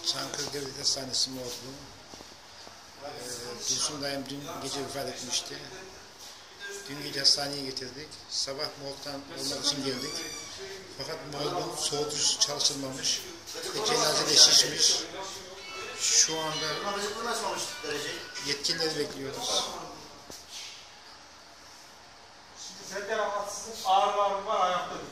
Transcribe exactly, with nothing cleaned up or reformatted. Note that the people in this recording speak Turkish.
Çankırı Devlet Hastanesi morgu. Ee, Dursun dayım dün gece vefat etmişti. Dün gece hastaneye getirdik. Sabah morgdan olmak için geldik. Fakat morgun soğutucusu çalışılmamış. Ve cenazede şişmiş. Şu anda yetkilileri bekliyoruz. Şimdi sende rahatsızlık, ağrı var mı var, ayakta